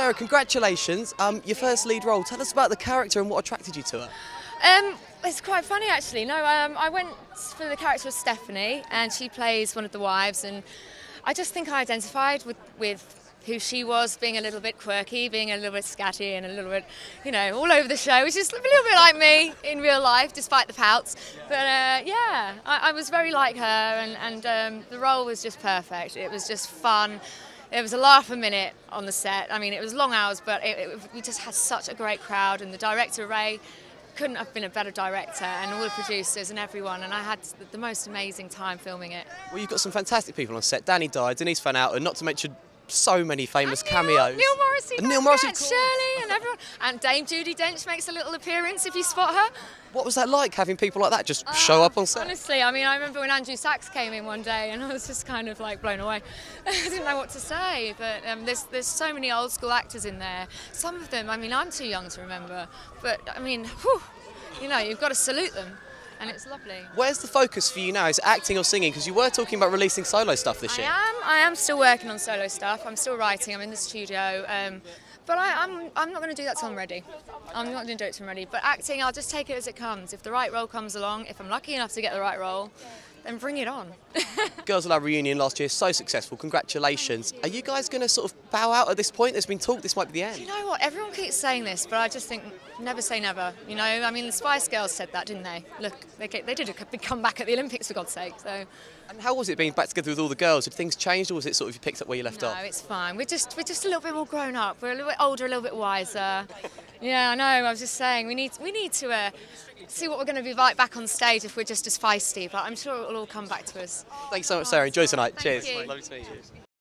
Sarah, congratulations. Your first lead role. Tell us about the character and what attracted you to her. It's quite funny actually. No, I went for the character of Stephanie, and she plays one of the wives, and I just think I identified with who she was, being a little bit quirky, being a little bit scatty, and a little bit, all over the show, which is a little bit like me in real life, despite the pouts. But yeah, I was very like her, and the role was just perfect. It was just fun. There was a laugh a minute on the set. I mean, it was long hours, but we just had such a great crowd, and the director, Ray, couldn't have been a better director, and all the producers and everyone, and I had the most amazing time filming it. Well, you've got some fantastic people on set. Danny Dyer, Denise Van Outen, not to mention so many famous cameos. Neil Morrissey, and Neil Morrissey, Shirley, and everyone. And Dame Judi Dench makes a little appearance if you spot her. What was that like, having people like that just show up on set? Honestly, I mean, I remember when Andrew Sachs came in one day, and I was just kind of like blown away. I didn't know what to say, but there's so many old school actors in there. Some of them, I mean, I'm too young to remember, but I mean, whew, you've got to salute them. And it's lovely. Where's the focus for you now? Is it acting or singing? Because you were talking about releasing solo stuff this year. I am still working on solo stuff. I'm still writing. I'm in the studio. But I'm not going to do that till I'm ready. I'm not going to do it till I'm ready. But acting, I'll just take it as it comes. If the right role comes along, if I'm lucky enough to get the right role, then bring it on. Girls Aloud reunion last year, so successful. Congratulations. Are you guys going to sort of bow out at this point? There's been talk this might be the end. You know what? Everyone keeps saying this, but I just think never say never. I mean, the Spice Girls said that, didn't they? Look, they did a big comeback at the Olympics, for God's sake. So. And how was it being back together with all the girls? Had things changed, or was it sort of you picked up where you left off? No, it's fine. We're just a little bit more grown up. We're a little bit older, a little bit wiser. Yeah, I know. I was just saying we need to see what we're going to be like back on stage if we're just as feisty. But I'm sure it will all come back to us. Thanks so much, Sarah. Enjoy tonight. Thank Cheers. you. Lovely to meet you.